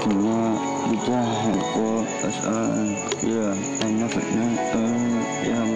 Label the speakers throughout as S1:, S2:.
S1: cannot be done for us. Yeah, I never know. Yeah,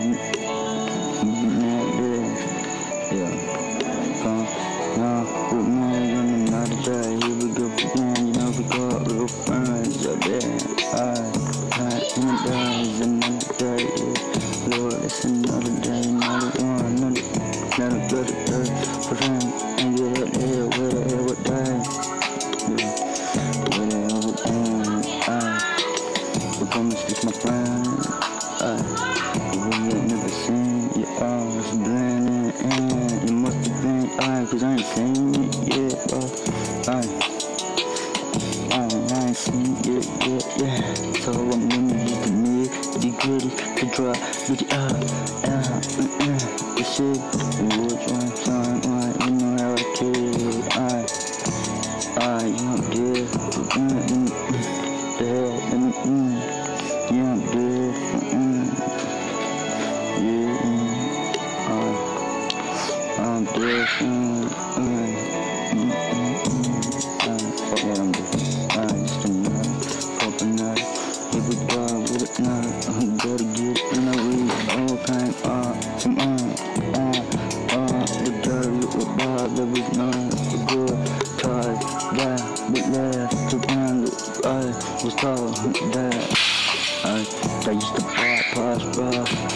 S1: yeah. Come now, with me on another day. Here we go again. You know we got real friends out there. In the days, another day. Lord, it's another day, another one, another good day. Friend, and get it here, whatever day. Yeah, whatever day. I promise this my friend. We ain't never seen you always blending in. You must have been, cause I ain't seen it yet, I ain't seen it yet, yeah. So I'm gonna get the need, the goodies, the drop, get it up, the shit, which one, son, you know how I care, you know, dear, yeah, dear, I'm different. Fuck what I'm doing. Just another coconut. Here we go with it now. Gotta get in the weed. All kind the dirty with Bob. There was none. The good tired. Yeah, but left to run. Was told that I used to pass by.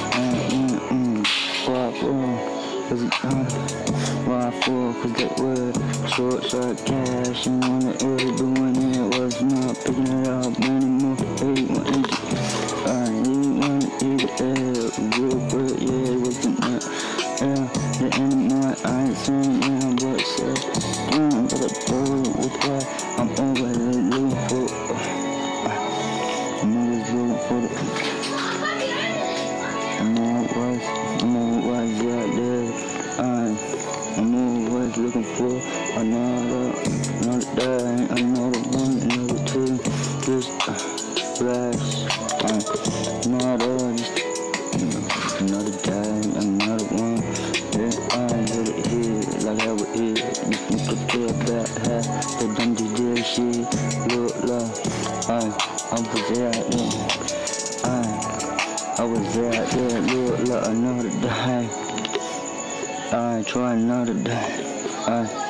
S1: Why for? Cause that was short cash and on the air, but when it was not picking it up anymore. Hey, I didn't want to eat it real good, yeah, it wasn't that. The anymore, I ain't saying yeah, but said, but I told you with why I'm always looking for. I'm always looking for the. I'm always out there. I'm always looking for another day, another one, another two. Just flash, another day, another one. Yeah, I get it here, like how it is. You can forget that hat, that done did shit. Look like I was out there. I was out there, look like another day. I try another day.